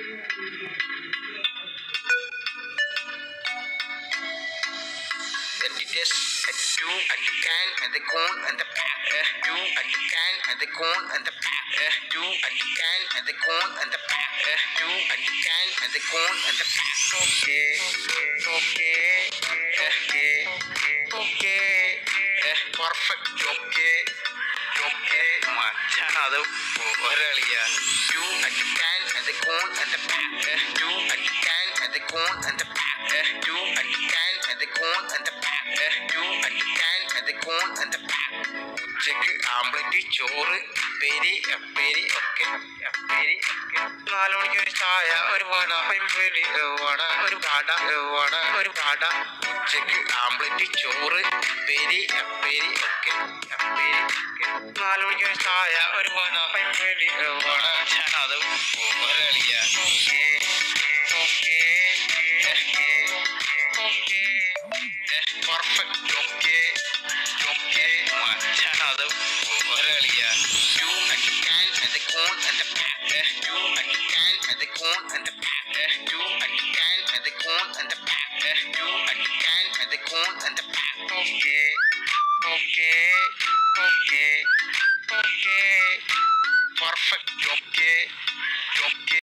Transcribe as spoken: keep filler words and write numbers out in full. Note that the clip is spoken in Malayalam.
Then the test at two and the can and the cone and the pack. Uh, two and the can and the cone and the pack. Uh, two and the can and the cone and the pack. Uh, two and the can and the cone and the pack. Okay, okay, okay, okay, uh, perfect. Okay, okay. മച്ചാണത് ഒരളിയ. Two and the can and the cone and the pack. Uh, two and the can and the cone and the pack. Uh, two and the can and the cone and the pack. Uh, two and the can and the cone and the pack. ഉച്ചക്ക് ആംപ്ലേറ്റ്, ചോറ്, പേരി, പേരി ഒക്കെ പേരി ഒക്കെ. നാല് മണിക്ക് ഒരു ചായ, ഒരു വട, പേരി വട, ഒരു വട വട ഒരു വട. ഉച്ചക്ക് ആംപ്ലേറ്റ്, ചോറ്, പേരി, പേരി ഒക്കെ പേരി ഒക്കെ. നാല് മണിക്ക് ഒരു ചായ, ഒരു വട, പേരി വട. അത് ഒരളിയ. Okay okay okay perfect. Okay okay മച്ചാണത് ഒരളിയ. Two and the can and the cone and the pack. Two and the can and the cone and the pack. Two and the can and the cone and the pack. Two and the can and the cone and the pack. Okay, okay, okay, okay, perfect. Okay, okay.